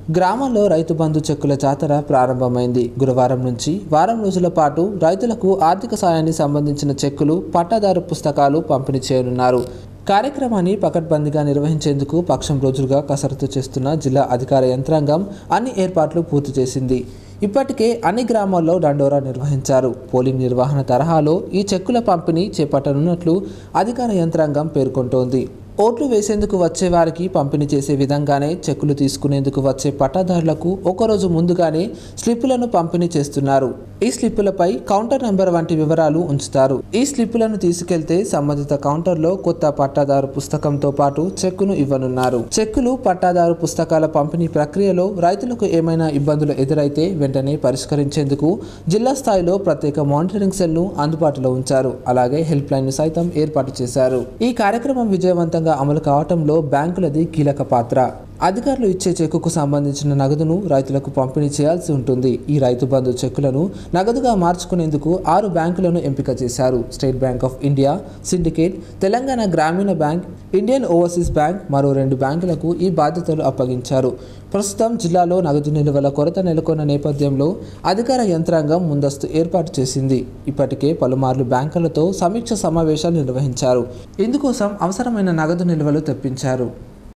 గ్రామాల్లో రైతు బంధు చెక్కుల జాతర ప్రారంభమైంది. గురువారం నుంచి వారం రోజుల పాటు రైతులకు ఆర్థిక సాయాన్ని సంబంధించిన చెక్కులు, పట్టాదారు పుస్తకాలు పంపిణీ చేయనున్నారు. కార్యక్రమాన్ని పకడ్బందీగా నిర్వహించేందుకు పక్షం రోజులుగా కసరత్తు చేస్తున్న జిల్లా అధికార యంత్రాంగం అన్ని ఏర్పాట్లు పూర్తి చేసింది. ఇప్పటికే అన్ని గ్రామాల్లో దండోరా నిర్వహించారు. పోలింగ్ నిర్వహణ తరహాలో ఈ చెక్కుల పంపిణీ చేపట్టనున్నట్లు అధికార యంత్రాంగం పేర్కొంటోంది. ఓట్లు వేసేందుకు వచ్చే వారికి పంపిణీ చేసే విధంగానే చెక్కులు తీసుకునేందుకు వచ్చే పట్టాదారులకు ఒకరోజు ముందుగానే స్లిప్పులను పంపిణీ చేస్తున్నారు. ఈ స్లిప్పులపై కౌంటర్ నెంబర్ వంటి వివరాలు ఉంచుతారు. ఈ స్లిప్పులను తీసుకెళ్తే సంబంధిత కౌంటర్లో కొత్త పట్టాదారు పుస్తకంతో పాటు చెక్కును ఇవ్వనున్నారు. చెక్కులు, పట్టాదారు పుస్తకాల పంపిణీ ప్రక్రియలో రైతులకు ఏమైనా ఇబ్బందులు ఎదురైతే వెంటనే పరిష్కరించేందుకు జిల్లా స్థాయిలో ప్రత్యేక మానిటరింగ్ సెల్ను అందుబాటులో ఉంచారు. అలాగే హెల్ప్ లైన్ సైతం ఏర్పాటు చేశారు. ఈ కార్యక్రమం విజయవంతంగా అమలు కావటంలో బ్యాంకులది కీలక పాత్ర. అధికారులు ఇచ్చే చెక్కుకు సంబంధించిన నగదును రైతులకు పంపిణీ చేయాల్సి ఉంటుంది. ఈ రైతు బంధు చెక్కులను నగదుగా మార్చుకునేందుకు 6 బ్యాంకులను ఎంపిక చేశారు. State bank of India, syndicate, Telangana Grameena bank, Indian overseas bank, మరో 2 బ్యాంకులకు ఈ బాధ్యతలు అప్పగించారు. ప్రస్తుతం జిల్లాలో నగదు నిల్వల కొరత నెలకొన్న నేపథ్యంలో అధికార యంత్రాంగం ముందస్తు ఏర్పాటు చేసింది. ఇప్పటికే పలుమార్లు బ్యాంకులతో సమీక్ష సమావేశాలు నిర్వహించారు. ఇందుకోసం అవసరమైన నగదు నిల్వలు తెప్పించారు.